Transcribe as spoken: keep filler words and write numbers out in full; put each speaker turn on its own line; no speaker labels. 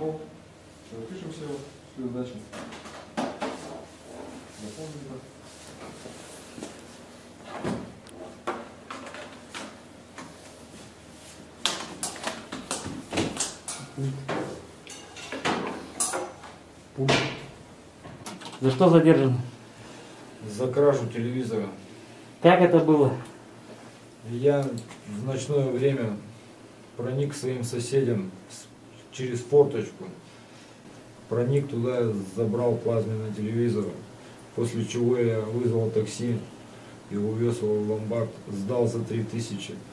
протокол. Запишем все, всю задачу. Запомним так.
За что задержан?
За кражу телевизора.
Как это было?
Я в ночное время проник к своим соседям через форточку. Проник туда, забрал плазменный телевизор. После чего я вызвал такси и увез его в ломбард. Сдал за три тысячи.